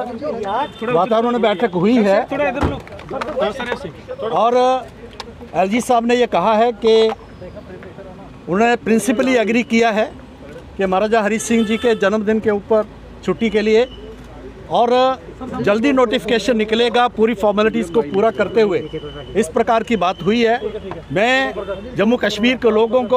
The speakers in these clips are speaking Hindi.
वातावरण में बैठक हुई है और एलजी साहब ने ये कहा है कि उन्होंने प्रिंसिपली एग्री किया है कि महाराजा हरि सिंह जी के जन्मदिन के ऊपर छुट्टी के लिए और जल्दी नोटिफिकेशन निकलेगा पूरी फॉर्मेलिटीज़ को पूरा करते हुए, इस प्रकार की बात हुई है। मैं जम्मू कश्मीर के लोगों को,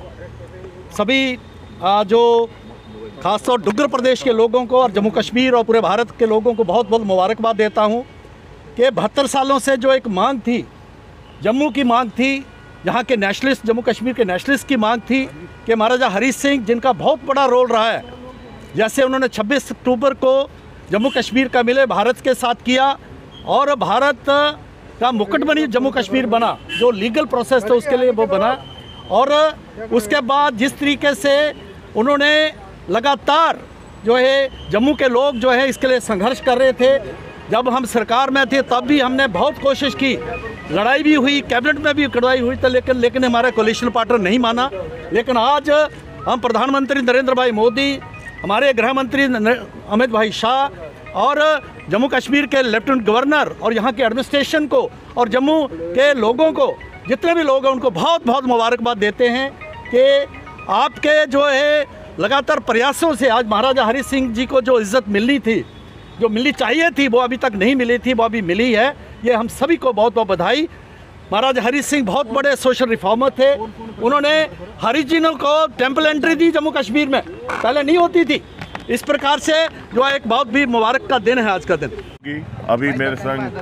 सभी जो खासतौर डुग्गर प्रदेश के लोगों को और जम्मू कश्मीर और पूरे भारत के लोगों को बहुत बहुत मुबारकबाद देता हूं कि 72 सालों से जो एक मांग थी, जम्मू की मांग थी, यहाँ के नेशनलिस्ट, जम्मू कश्मीर के नेशनलिस्ट की मांग थी कि महाराजा हरि सिंह, जिनका बहुत बड़ा रोल रहा है, जैसे उन्होंने 26 अक्टूबर को जम्मू कश्मीर का मिले भारत के साथ किया और भारत का मुकुट बनी जम्मू कश्मीर बना, जो लीगल प्रोसेस था उसके लिए वो बना। और उसके बाद जिस तरीके से उन्होंने लगातार जो है जम्मू के लोग जो है इसके लिए संघर्ष कर रहे थे, जब हम सरकार में थे तब भी हमने बहुत कोशिश की, लड़ाई भी हुई, कैबिनेट में भी लड़ाई हुई तो लेकिन हमारा कोलिशन पार्टनर नहीं माना। लेकिन आज हम प्रधानमंत्री नरेंद्र भाई मोदी, हमारे गृह मंत्री अमित भाई शाह और जम्मू कश्मीर के लेफ्टिनेंट गवर्नर और यहाँ के एडमिनिस्ट्रेशन को और जम्मू के लोगों को, जितने भी लोग हैं उनको बहुत बहुत मुबारकबाद देते हैं कि आपके जो है लगातार प्रयासों से आज महाराजा हरि सिंह जी को जो इज़्ज़त मिलनी थी, जो मिलनी चाहिए थी, वो अभी तक नहीं मिली थी, वो अभी मिली है। ये हम सभी को बहुत बहुत बधाई। महाराजा हरि सिंह बहुत बड़े सोशल रिफॉर्मर थे। उन्होंने हरिजनों को टेम्पल एंट्री दी जम्मू कश्मीर में, पहले नहीं होती थी। इस प्रकार से जो है एक बहुत भी मुबारक का दिन है आज का दिन। अभी मेरे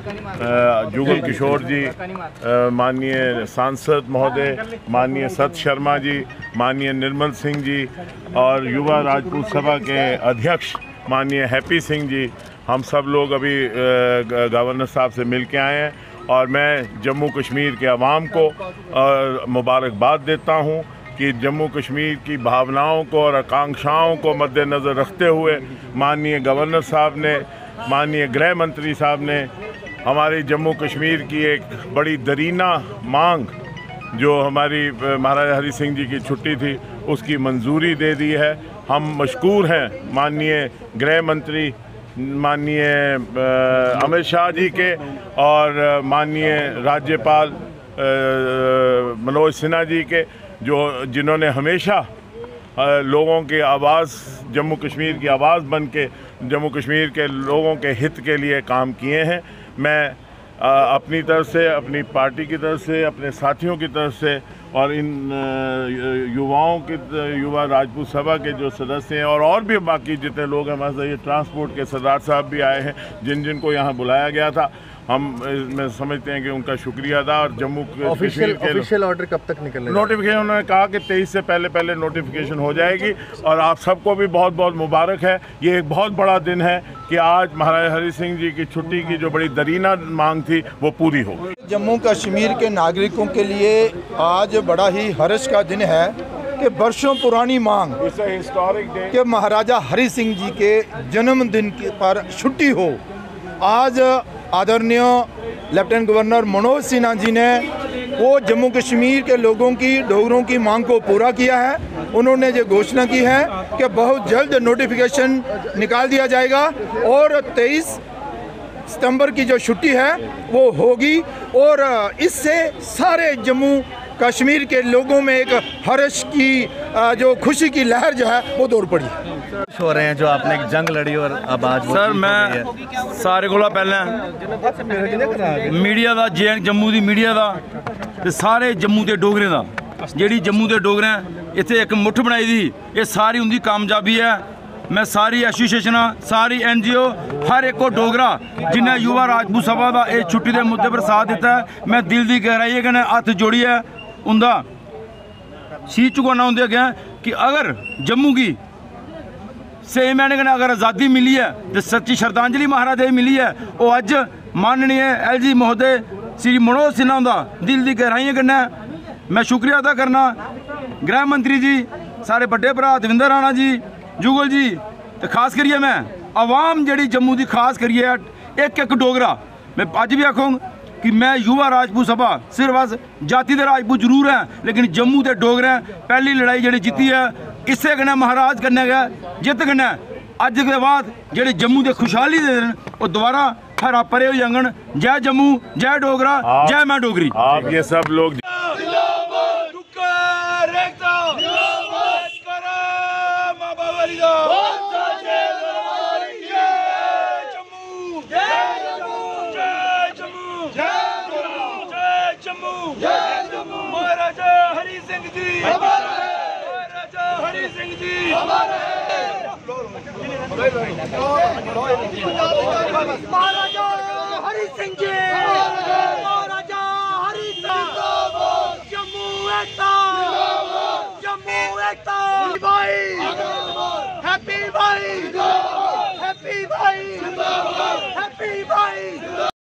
संग जुगल किशोर जी, माननीय सांसद महोदय, माननीय सत शर्मा जी, माननीय निर्मल सिंह जी और युवा राजपूत सभा के अध्यक्ष माननीय हैप्पी सिंह जी, हम सब लोग अभी गवर्नर साहब से मिल के आए हैं और मैं जम्मू कश्मीर के अवाम को मुबारकबाद देता हूं कि जम्मू कश्मीर की भावनाओं को और आकांक्षाओं को मद्देनज़र रखते हुए माननीय गवर्नर साहब ने, माननीय गृह मंत्री साहब ने हमारी जम्मू कश्मीर की एक बड़ी दरीना मांग, जो हमारी महाराजा हरि सिंह जी की छुट्टी थी, उसकी मंजूरी दे दी है। हम मशकूर हैं माननीय गृह मंत्री, माननीय अमित शाह जी के और माननीय राज्यपाल मनोज सिन्हा जी के, जिन्होंने हमेशा लोगों की आवाज़, जम्मू कश्मीर की आवाज़ बन के जम्मू कश्मीर के लोगों के हित के लिए काम किए हैं। मैं अपनी तरफ से, अपनी पार्टी की तरफ से, अपने साथियों की तरफ से और इन युवाओं के, युवा राजपूत सभा के जो सदस्य हैं और भी बाकी जितने लोग हैं, हमारे साथ ये ट्रांसपोर्ट के सरदार साहब भी आए हैं, जिनको यहाँ बुलाया गया था, हम इसमें समझते हैं कि उनका शुक्रिया अदा। और जम्मू ऑफिशियल ऑर्डर कब तक निकलेगा? नोटिफिकेशन उन्होंने कहा कि 23 से पहले नोटिफिकेशन हो जाएगी और आप सबको भी बहुत बहुत मुबारक है। ये एक बहुत बड़ा दिन है कि आज महाराजा हरि सिंह जी की छुट्टी की जो बड़ी दरीना मांग थी वो पूरी हो गई। जम्मू कश्मीर के नागरिकों के लिए आज बड़ा ही हर्ष का दिन है कि वर्षों पुरानी मांग कि महाराजा हरि सिंह जी के जन्मदिन पर छुट्टी हो, आज आदरणीय लेफ्टिनेंट गवर्नर मनोज सिन्हा जी ने वो जम्मू कश्मीर के लोगों की, डोगरों की मांग को पूरा किया है। उन्होंने ये घोषणा की है कि बहुत जल्द नोटिफिकेशन निकाल दिया जाएगा और 23 सितंबर की जो छुट्टी है वो होगी और इससे सारे जम्मू कश्मीर के लोगों में एक हर्ष की, जो खुशी की लहर जो है वो दौड़ पड़ी हो रहे हैं जो आपने एक जंग लड़ी और अब आज सर मैं सारे को पहले मीडिया का जम्मू की मीडिया का सारे जम्मू के डोगरे का जी जम्मू के डोगरे इतने एक मुठ बनाई थी, ये सारी उनकी कामयाबी है। मैं सारी एसोसीएशन, सारी NGO, हर एक को डोगरा जिन्हें युवा राजपूत सभा का ये छुट्टी के मुद्दे पर साथ दिता है, मैं दिल की गहराई कन्नै हथ जोड़िए उनका शीश झुकाना उनके अगे कि अगर जम्मू की सही मैंने कन्नै अगर आज़ादी मिली है तो सच्ची श्रद्धांजलि महाराजा मिली है, वो अज माननीय LG महोदय श्री मनोज सिन्हा का दिल की गहराइयों कन्नै मैं शुक्रिया अदा करना। गृह मंत्री जी, सारे बड़े भरा देवेंद्र राणा जी, जुगल जी, तो खास करिए मैं आवाम जी जम्मू की खास करिए एक डोगरा, मैं अज भी आखूँ कि मैं युवा राजपूत सभा सिर्फ अस जाति के राजपूत जरूर हैं लेकिन जम्मू के डोगरे पहली लड़ाई जी जीती है, इसे कन्नै महाराज कन्नै गै जित कन्नै ਅੱਜ ਦੇ ਬਾਅਦ ਜਿਹੜੇ ਜੰਮੂ ਦੇ ਖੁਸ਼ਹਾਲੀ ਦੇ ਦਿਨ ਉਹ ਦੁਬਾਰਾ ਹਰਾ ਪਰੇ ਹੋ ਜਾਣਗੇ। ਜੈ ਜੰਮੂ, ਜੈ ਡੋਗਰਾ, ਜੈ मैं डोगरी। आप ये सब लोग महाराजा हरि सिंह जी, महाराजा हरि सिंह जी, महाराजा हरि सिंह जी, महाराजा हरि सिंह, जम्मू एकता, जम्मू एकता, भाई हैप्पी भाई, हैप्पी भाई, हैप्पी भाई।